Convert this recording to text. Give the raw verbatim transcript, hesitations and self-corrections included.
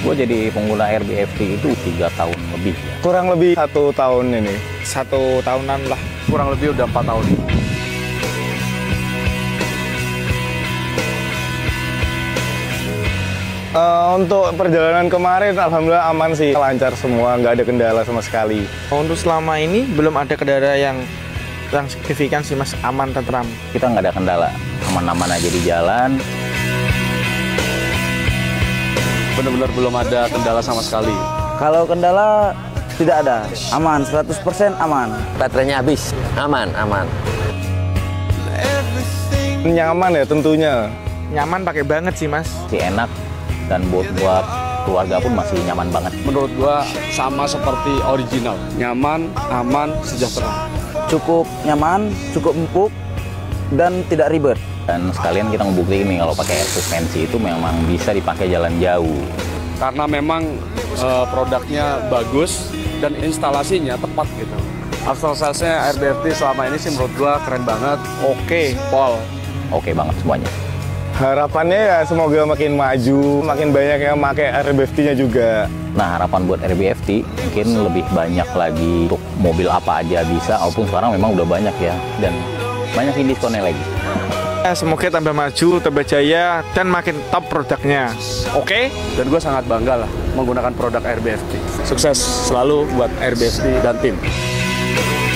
Gue jadi pengguna R B F T itu tiga tahun lebih. Ya. Kurang lebih satu tahun ini. Satu tahunan lah. Kurang lebih udah empat tahun. Uh, untuk perjalanan kemarin, alhamdulillah aman sih. Lancar semua, nggak ada kendala sama sekali. Untuk selama ini, belum ada kendala yang, yang signifikan sih mas, aman, tentram. Kita nggak ada kendala, aman-aman aja di jalan. Benar-benar belum ada kendala sama sekali. Kalau kendala tidak ada, aman, seratus persen aman. Baterainya habis, aman, aman. Nyaman ya tentunya. Nyaman pakai banget sih mas. Si enak dan buat buat keluarga pun masih nyaman banget. Menurut gua sama seperti original, nyaman, aman, sejahtera. Cukup nyaman, cukup empuk, dan tidak ribet. Dan sekalian kita ngebuktiin nih kalau pakai air suspensi itu memang bisa dipakai jalan jauh. Karena memang e, produknya bagus dan instalasinya tepat gitu. After sales-nya R B F T selama ini sih menurut gua keren banget. Oke, Pol. Oke banget semuanya. Harapannya ya semoga makin maju, makin banyak yang pakai R B F T-nya juga. Nah harapan buat R B F T mungkin lebih banyak lagi untuk mobil apa aja bisa, walaupun sekarang memang udah banyak ya, dan banyak diskonnya lagi. Semoga tambah maju, tambah jaya, dan makin top produknya. Oke? Dan gue sangat bangga lah menggunakan produk R B F T. Sukses selalu buat R B F T dan tim.